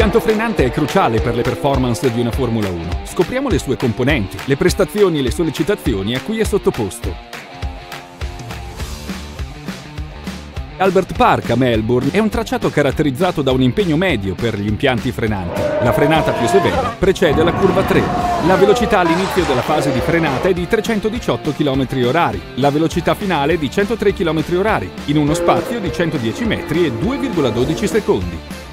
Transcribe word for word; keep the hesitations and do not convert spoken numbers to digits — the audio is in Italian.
L'impianto frenante è cruciale per le performance di una Formula uno. Scopriamo le sue componenti, le prestazioni e le sollecitazioni a cui è sottoposto. Albert Park a Melbourne è un tracciato caratterizzato da un impegno medio per gli impianti frenanti. La frenata più severa precede la curva tre. La velocità all'inizio della fase di frenata è di trecentodiciotto chilometri orari, la velocità finale è di centotré chilometri orari, in uno spazio di centodieci metri e due virgola dodici secondi.